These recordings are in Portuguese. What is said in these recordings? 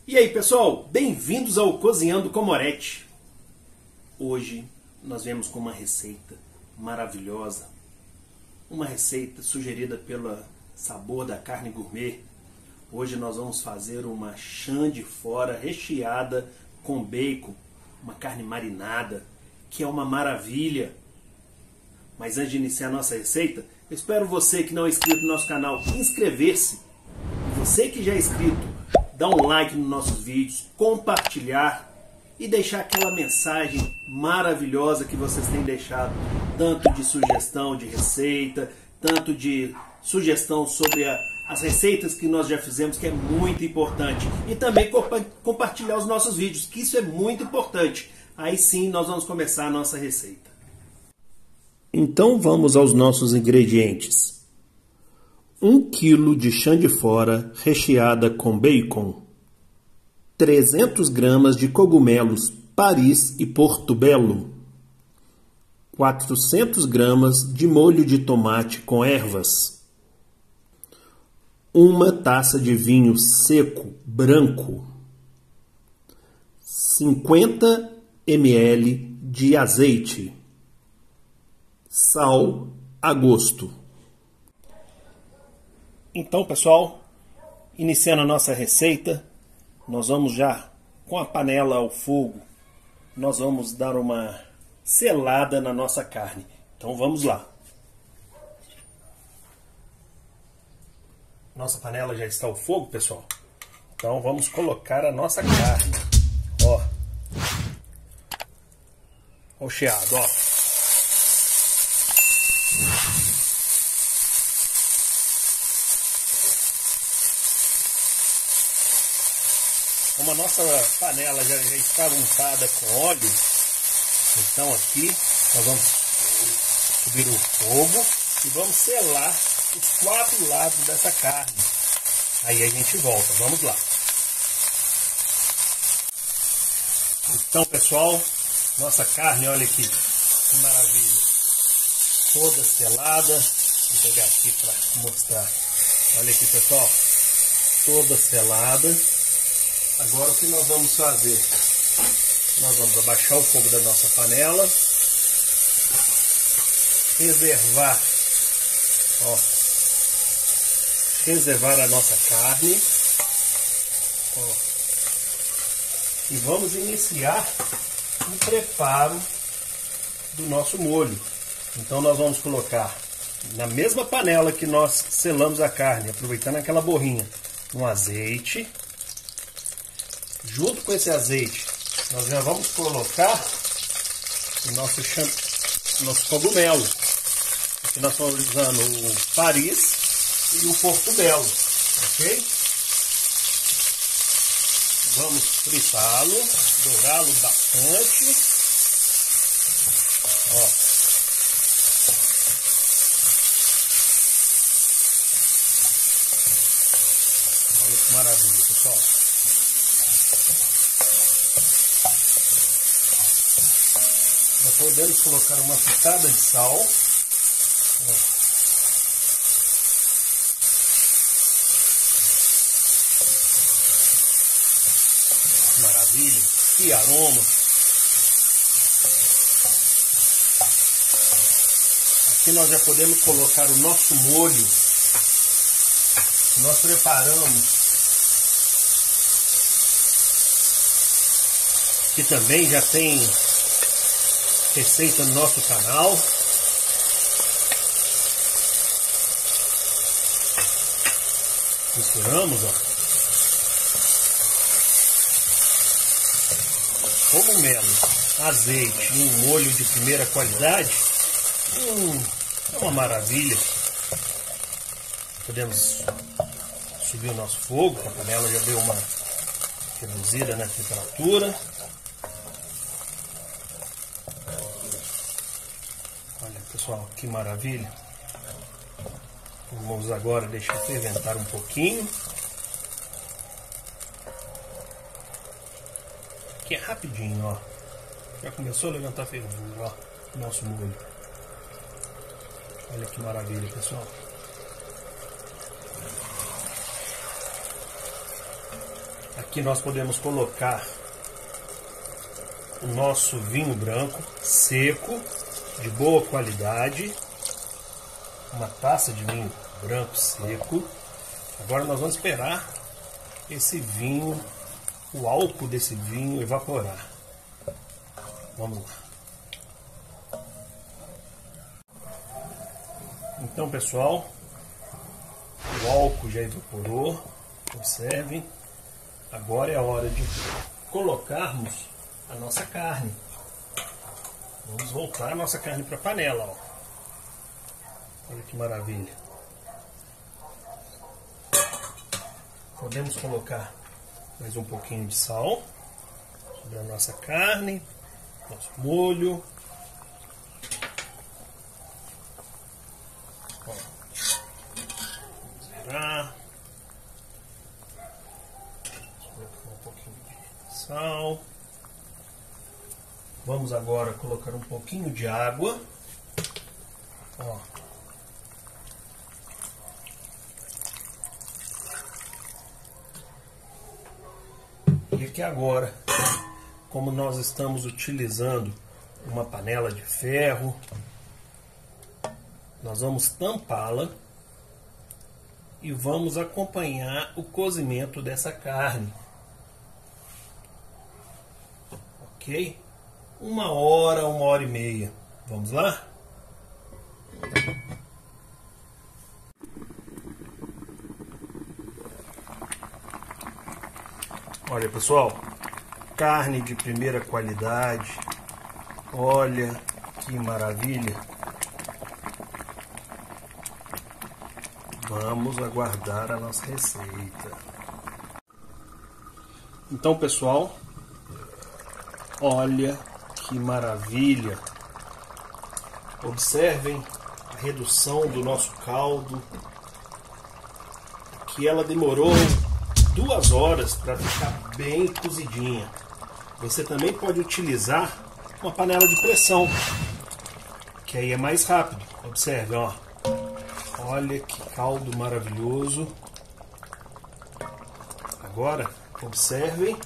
E aí pessoal, bem-vindos ao Cozinhando com Moretti. Hoje nós viemos com uma receita maravilhosa, uma receita sugerida pelo Sabor da Carne Gourmet. Hoje nós vamos fazer uma chã de fora recheada com bacon, uma carne marinada, que é uma maravilha. Mas antes de iniciar a nossa receita, eu espero você que não é inscrito no nosso canal inscrever-se. E você que já é inscrito, dar um like nos nossos vídeos, compartilhar e deixar aquela mensagem maravilhosa que vocês têm deixado, tanto de sugestão de receita, tanto de sugestão sobre as receitas que nós já fizemos, que é muito importante. E também compartilhar os nossos vídeos, que isso é muito importante. Aí sim nós vamos começar a nossa receita. Então vamos aos nossos ingredientes. 1 kg de chã de fora recheada com bacon, 300 gramas de cogumelos Paris e Portobello, 400 gramas de molho de tomate com ervas, 1 taça de vinho seco branco, 50 ml de azeite, sal a gosto. Então, pessoal, iniciando a nossa receita, nós vamos já, com a panela ao fogo, nós vamos dar uma selada na nossa carne. Então, vamos lá. Nossa panela já está ao fogo, pessoal. Então, vamos colocar a nossa carne. Ó. Ó o chiado, ó. Como a nossa panela já está untada com óleo, então aqui nós vamos subir o fogo e vamos selar os 4 lados dessa carne. Aí a gente volta, vamos lá. Então, pessoal, nossa carne, olha aqui, que maravilha. Toda selada. Vou pegar aqui para mostrar. Olha aqui, pessoal, toda selada. Agora o que nós vamos fazer? Nós vamos abaixar o fogo da nossa panela, reservar a nossa carne, ó, e vamos iniciar o preparo do nosso molho. Então nós vamos colocar na mesma panela que nós selamos a carne, aproveitando aquela borrinha, um azeite. Junto com esse azeite, nós já vamos colocar o nosso cogumelo. Aqui nós estamos usando o Paris e o Portobello, ok? Vamos fritá-lo, dourá-lo bastante. Ó. Olha que maravilha, pessoal. Podemos colocar uma pitada de sal. Maravilha, que aroma! Aqui nós já podemos colocar o nosso molho. Nós preparamos, que também já tem receita no nosso canal. Misturamos, ó. Cogumelo, azeite e um molho de primeira qualidade. É uma maravilha. Podemos subir o nosso fogo, a panela já deu uma reduzida na temperatura. Olha, pessoal, que maravilha. Vamos agora deixar ferventar um pouquinho. Que é rapidinho, ó. Já começou a levantar fervura, ó, o nosso molho. Olha que maravilha, pessoal. Aqui nós podemos colocar o nosso vinho branco seco, de boa qualidade. Uma taça de vinho branco seco. Agora nós vamos esperar esse vinho, o álcool desse vinho evaporar. Vamos lá. Então, pessoal, o álcool já evaporou. Observem. Agora é a hora de colocarmos a nossa carne. Vamos voltar a nossa carne para a panela, ó. Olha que maravilha. Podemos colocar mais um pouquinho de sal sobre a nossa carne, nosso molho. Ó, vamos virar. Colocar um pouquinho de sal. Vamos agora colocar um pouquinho de água. Ó. E aqui agora, como nós estamos utilizando uma panela de ferro, nós vamos tampá-la e vamos acompanhar o cozimento dessa carne. Ok? 1 hora, 1 hora e meia. Vamos lá? Olha, pessoal, carne de primeira qualidade. Olha que maravilha. Vamos aguardar a nossa receita. Então, pessoal, olha que maravilha. Observem a redução do nosso caldo, que ela demorou 2 horas para ficar bem cozidinha. Você também pode utilizar uma panela de pressão, que aí é mais rápido. Observe, ó. Olha que caldo maravilhoso. Agora, observem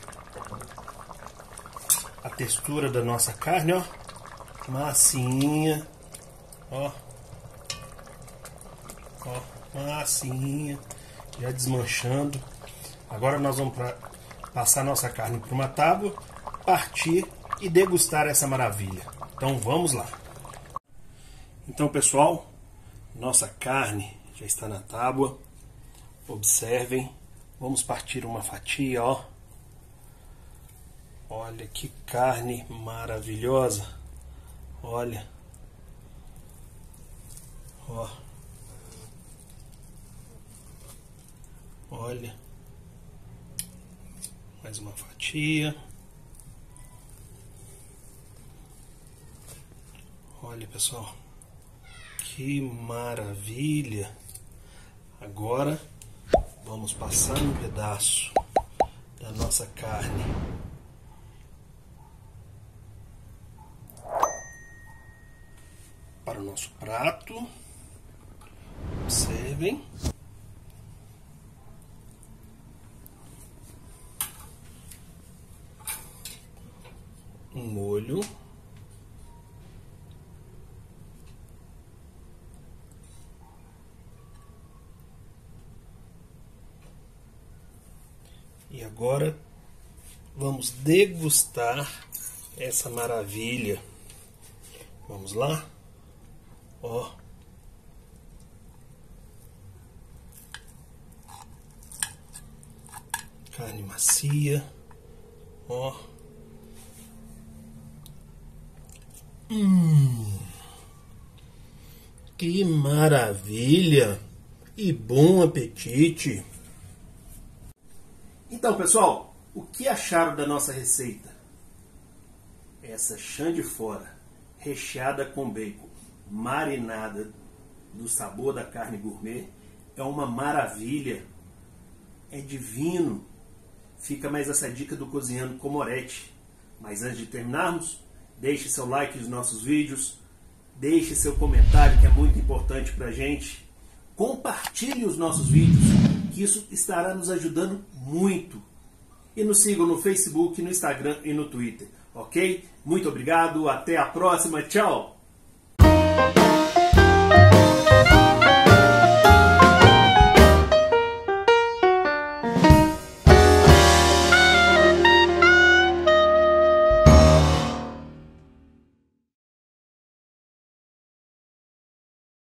a textura da nossa carne, ó. Massinha, ó. Ó, massinha, já desmanchando. Agora nós vamos passar nossa carne para uma tábua, partir e degustar essa maravilha. Então vamos lá. Então, pessoal, nossa carne já está na tábua. Observem. Vamos partir uma fatia, ó. Olha que carne maravilhosa. Olha. Ó. Olha. Mais uma fatia. Olha, pessoal. Que maravilha. Agora vamos passar um pedaço da nossa carne para o nosso prato. Observem. Um molho. E agora vamos degustar essa maravilha. Vamos lá? Ó. Carne macia. Ó. Que maravilha! E bom apetite! Então, pessoal, o que acharam da nossa receita? Essa chã de fora, recheada com bacon, marinada do sabor da carne gourmet, é uma maravilha. É divino. Fica mais essa dica do Cozinhando com Moretti. Mas antes de terminarmos, deixe seu like nos nossos vídeos, deixe seu comentário, que é muito importante para a gente. Compartilhe os nossos vídeos, que isso estará nos ajudando muito. e nos sigam no Facebook, no Instagram e no Twitter, ok? Muito obrigado, até a próxima, tchau!